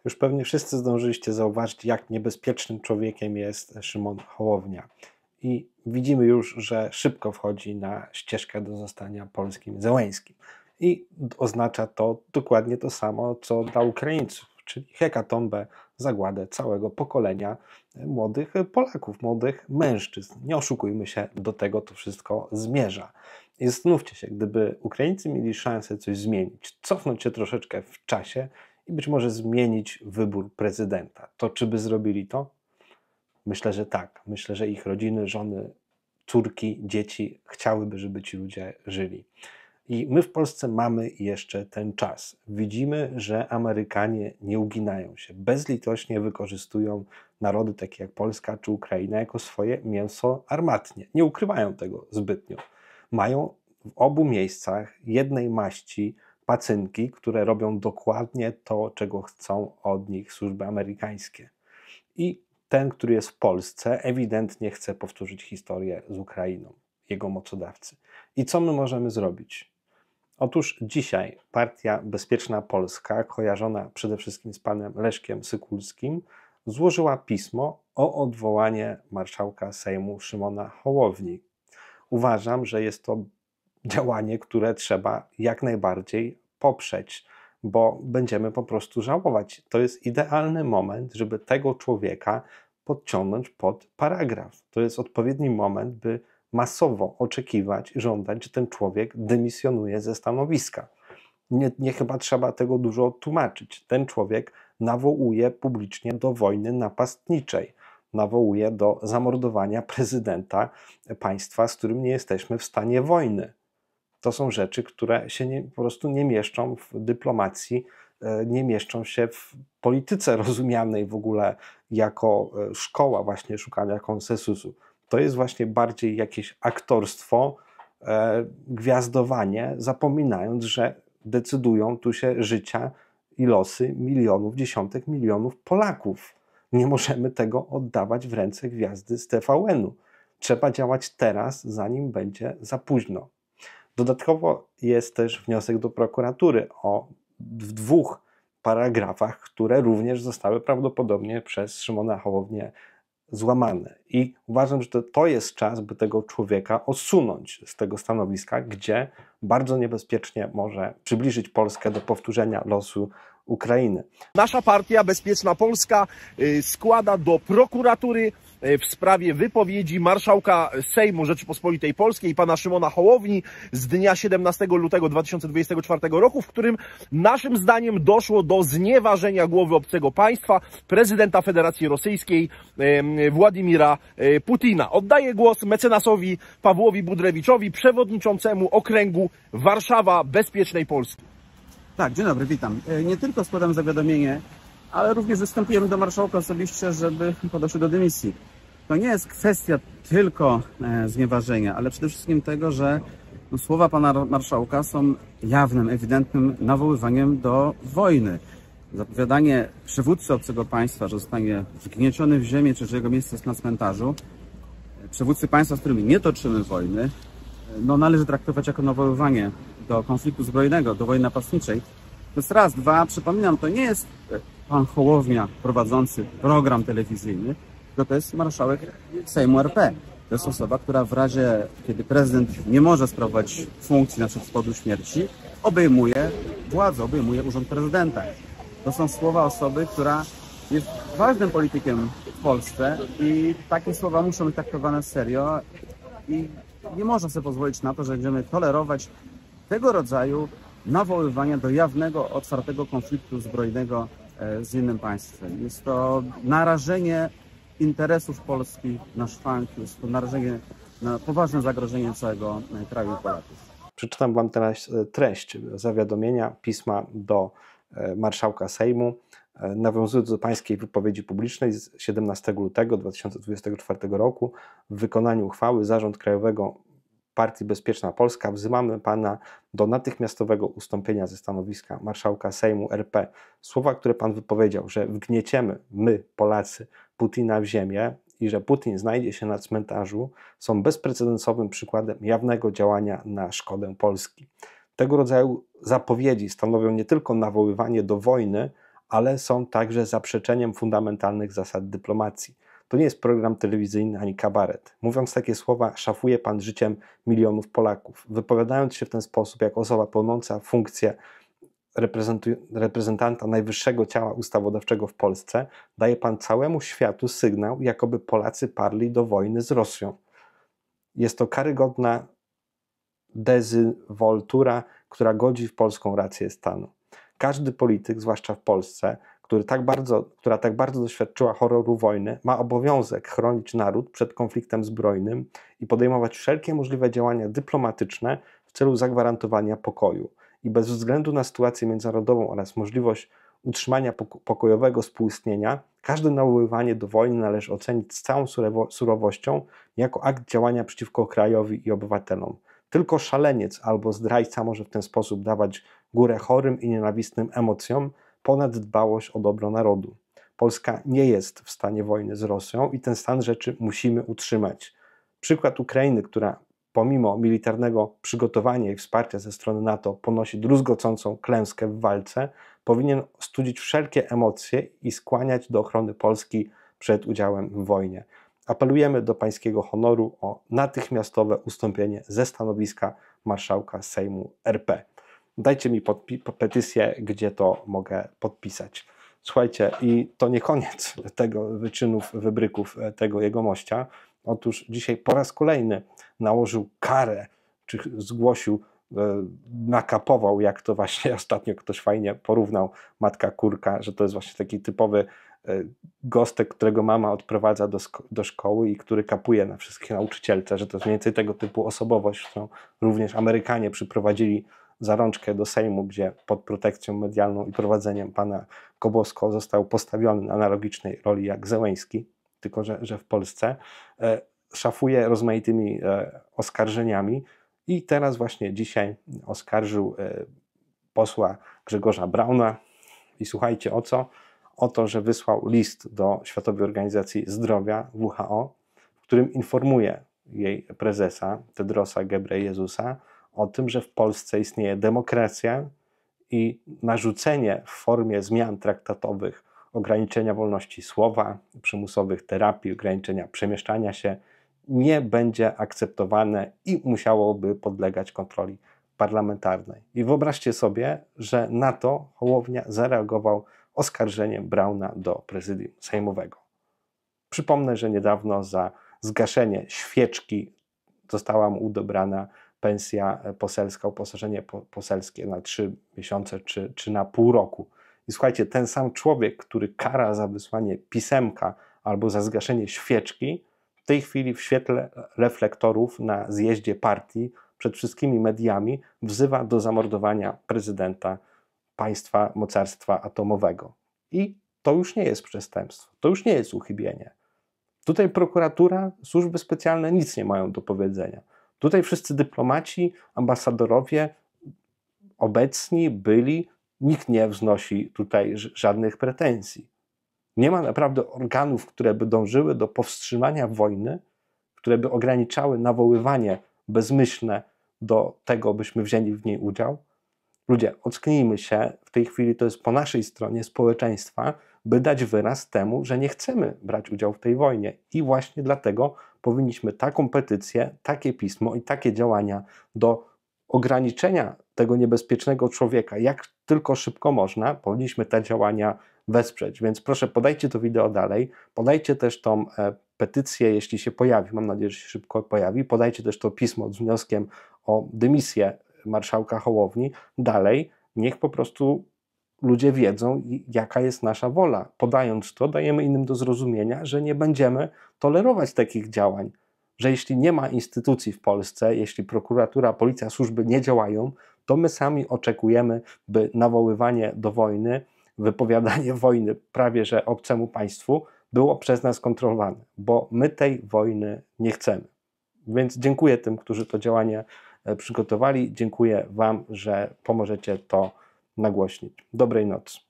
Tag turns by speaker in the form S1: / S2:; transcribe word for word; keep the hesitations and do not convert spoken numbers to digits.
S1: Już pewnie wszyscy zdążyliście zauważyć, jak niebezpiecznym człowiekiem jest Szymon Hołownia. I widzimy już, że szybko wchodzi na ścieżkę do zostania polskim Zełenńskim. I oznacza to dokładnie to samo, co dla Ukraińców, czyli hekatombę, zagładę całego pokolenia młodych Polaków, młodych mężczyzn. Nie oszukujmy się, do tego to wszystko zmierza. I zastanówcie się, gdyby Ukraińcy mieli szansę coś zmienić, cofnąć się troszeczkę w czasie i być może zmienić wybór prezydenta, to czy by zrobili to? Myślę, że tak. Myślę, że ich rodziny, żony, córki, dzieci chciałyby, żeby ci ludzie żyli. I my w Polsce mamy jeszcze ten czas. Widzimy, że Amerykanie nie uginają się, bezlitośnie wykorzystują narody takie jak Polska czy Ukraina jako swoje mięso armatnie. Nie ukrywają tego zbytnio. Mają w obu miejscach jednej maści pacynki, które robią dokładnie to, czego chcą od nich służby amerykańskie. I ten, który jest w Polsce, ewidentnie chce powtórzyć historię z Ukrainą, jego mocodawcy. I co my możemy zrobić? Otóż dzisiaj partia Bezpieczna Polska, kojarzona przede wszystkim z panem Leszkiem Sykulskim, złożyła pismo o odwołanie marszałka Sejmu Szymona Hołowni. Uważam, że jest to działanie, które trzeba jak najbardziej poprzeć, bo będziemy po prostu żałować. To jest idealny moment, żeby tego człowieka podciągnąć pod paragraf. To jest odpowiedni moment, by masowo oczekiwać i żądać, że ten człowiek dymisjonuje ze stanowiska. Nie, nie chyba trzeba tego dużo tłumaczyć. Ten człowiek nawołuje publicznie do wojny napastniczej. Nawołuje do zamordowania prezydenta państwa, z którym nie jesteśmy w stanie wojny. To są rzeczy, które się nie, po prostu nie mieszczą w dyplomacji, nie mieszczą się w polityce rozumianej w ogóle jako szkoła właśnie szukania konsensusu. To jest właśnie bardziej jakieś aktorstwo, e, gwiazdowanie, zapominając, że decydują tu się życia i losy milionów, dziesiątek milionów Polaków. Nie możemy tego oddawać w ręce gwiazdy z T V N-u. Trzeba działać teraz, zanim będzie za późno. Dodatkowo jest też wniosek do prokuratury o w dwóch paragrafach, które również zostały prawdopodobnie przez Szymona Hołownię złamane. I uważam, że to, to jest czas, by tego człowieka odsunąć z tego stanowiska, gdzie bardzo niebezpiecznie może przybliżyć Polskę do powtórzenia losu Ukrainy.
S2: Nasza partia Bezpieczna Polska składa do prokuratury w sprawie wypowiedzi marszałka Sejmu Rzeczypospolitej Polskiej, pana Szymona Hołowni z dnia siedemnastego lutego dwa tysiące dwudziestego czwartego roku, w którym naszym zdaniem doszło do znieważenia głowy obcego państwa, prezydenta Federacji Rosyjskiej Władimira Putina. Oddaję głos mecenasowi Pawłowi Budrewiczowi, przewodniczącemu okręgu Warszawa Bezpiecznej Polski.
S3: Tak, dzień dobry, witam. Nie tylko składam zawiadomienie, ale również wystąpiłem do marszałka osobiście, żeby podał się do dymisji. To nie jest kwestia tylko znieważenia, ale przede wszystkim tego, że no, słowa pana marszałka są jawnym, ewidentnym nawoływaniem do wojny. Zapowiadanie przywódcy obcego państwa, że zostanie wgnieciony w ziemię, czy że jego miejsce jest na cmentarzu, przywódcy państwa, z którymi nie toczymy wojny, no, należy traktować jako nawoływanie do konfliktu zbrojnego, do wojny napastniczej. To jest raz, dwa, przypominam, to nie jest pan Hołownia prowadzący program telewizyjny, tylko to jest marszałek Sejmu R P. To jest osoba, która w razie, kiedy prezydent nie może sprawować funkcji na przykład z powodu śmierci, obejmuje władzę, obejmuje urząd prezydenta. To są słowa osoby, która jest ważnym politykiem w Polsce i takie słowa muszą być traktowane serio i nie można sobie pozwolić na to, że będziemy tolerować tego rodzaju nawoływania do jawnego, otwartego konfliktu zbrojnego z innym państwem. Jest to narażenie interesów Polski na szwank, jest to narażenie na poważne zagrożenie całego kraju i Polaków.
S1: Przeczytam wam teraz treść zawiadomienia, pisma do marszałka Sejmu, nawiązując do pańskiej wypowiedzi publicznej z siedemnastego lutego dwa tysiące dwudziestego czwartego roku. W wykonaniu uchwały Zarząd Krajowego Partii Bezpieczna Polska wzywamy pana do natychmiastowego ustąpienia ze stanowiska marszałka Sejmu R P. Słowa, które pan wypowiedział, że wgnieciemy my, Polacy, Putina w ziemię i że Putin znajdzie się na cmentarzu, są bezprecedensowym przykładem jawnego działania na szkodę Polski. Tego rodzaju zapowiedzi stanowią nie tylko nawoływanie do wojny, ale są także zaprzeczeniem fundamentalnych zasad dyplomacji. To nie jest program telewizyjny ani kabaret. Mówiąc takie słowa, szafuje pan życiem milionów Polaków. Wypowiadając się w ten sposób, jak osoba pełniąca funkcję reprezentanta najwyższego ciała ustawodawczego w Polsce, daje pan całemu światu sygnał, jakoby Polacy parli do wojny z Rosją. Jest to karygodna dezynwoltura, która godzi w polską rację stanu. Każdy polityk, zwłaszcza w Polsce, który tak bardzo, która tak bardzo doświadczyła horroru wojny, ma obowiązek chronić naród przed konfliktem zbrojnym i podejmować wszelkie możliwe działania dyplomatyczne w celu zagwarantowania pokoju. I bez względu na sytuację międzynarodową oraz możliwość utrzymania pokojowego współistnienia, każde nawoływanie do wojny należy ocenić z całą surowością jako akt działania przeciwko krajowi i obywatelom. Tylko szaleniec albo zdrajca może w ten sposób dawać górę chorym i nienawistnym emocjom ponad dbałość o dobro narodu. Polska nie jest w stanie wojny z Rosją i ten stan rzeczy musimy utrzymać. Przykład Ukrainy, która pomimo militarnego przygotowania i wsparcia ze strony NATO ponosi druzgocącą klęskę w walce, powinien studzić wszelkie emocje i skłaniać do ochrony Polski przed udziałem w wojnie. Apelujemy do pańskiego honoru o natychmiastowe ustąpienie ze stanowiska marszałka Sejmu R P. Dajcie mi petycję, gdzie to mogę podpisać. Słuchajcie, i to nie koniec tego wyczynów, wybryków tego jegomościa. Otóż dzisiaj po raz kolejny nałożył karę, czy zgłosił, nakapował, jak to właśnie ostatnio ktoś fajnie porównał, matka kurka, że to jest właśnie taki typowy gostek, którego mama odprowadza do, do szkoły i który kapuje na wszystkich nauczycielce, że to jest mniej więcej tego typu osobowość, którą również Amerykanie przyprowadzili za rączkę do Sejmu, gdzie pod protekcją medialną i prowadzeniem pana Kobowsko został postawiony na analogicznej roli jak Zełenski, tylko że, że w Polsce, e, szafuje rozmaitymi e, oskarżeniami i teraz właśnie dzisiaj oskarżył e, posła Grzegorza Brauna i słuchajcie o co? O to, że wysłał list do Światowej Organizacji Zdrowia, W H O, w którym informuje jej prezesa Tedrosa Ghebreyesusa o tym, że w Polsce istnieje demokracja i narzucenie w formie zmian traktatowych ograniczenia wolności słowa, przymusowych terapii, ograniczenia przemieszczania się nie będzie akceptowane i musiałoby podlegać kontroli parlamentarnej. I wyobraźcie sobie, że na to Hołownia zareagował oskarżeniem Brauna do prezydium sejmowego. Przypomnę, że niedawno za zgaszenie świeczki została mu odebrana pensja poselska, uposażenie poselskie na trzy miesiące czy, czy na pół roku. I słuchajcie, ten sam człowiek, który kara za wysłanie pisemka albo za zgaszenie świeczki, w tej chwili w świetle reflektorów na zjeździe partii przed wszystkimi mediami wzywa do zamordowania prezydenta państwa mocarstwa atomowego. I to już nie jest przestępstwo, to już nie jest uchybienie. Tutaj prokuratura, służby specjalne nic nie mają do powiedzenia. Tutaj wszyscy dyplomaci, ambasadorowie, obecni, byli, nikt nie wznosi tutaj żadnych pretensji. Nie ma naprawdę organów, które by dążyły do powstrzymania wojny, które by ograniczały nawoływanie bezmyślne do tego, byśmy wzięli w niej udział. Ludzie, ocknijmy się, w tej chwili to jest po naszej stronie społeczeństwa, by dać wyraz temu, że nie chcemy brać udziału w tej wojnie. I właśnie dlatego powinniśmy taką petycję, takie pismo i takie działania do ograniczenia tego niebezpiecznego człowieka, jak tylko szybko można, powinniśmy te działania wesprzeć. Więc proszę, podajcie to wideo dalej, podajcie też tą e, petycję, jeśli się pojawi, mam nadzieję, że się szybko pojawi, podajcie też to pismo z wnioskiem o dymisję marszałka Hołowni dalej, niech po prostu ludzie wiedzą, jaka jest nasza wola. Podając to, dajemy innym do zrozumienia, że nie będziemy tolerować takich działań, że jeśli nie ma instytucji w Polsce, jeśli prokuratura, policja, służby nie działają, to my sami oczekujemy, by nawoływanie do wojny, wypowiadanie wojny prawie że obcemu państwu było przez nas kontrolowane, bo my tej wojny nie chcemy. Więc dziękuję tym, którzy to działanie przygotowali. Dziękuję wam, że pomożecie to nagłośnić. Dobrej nocy.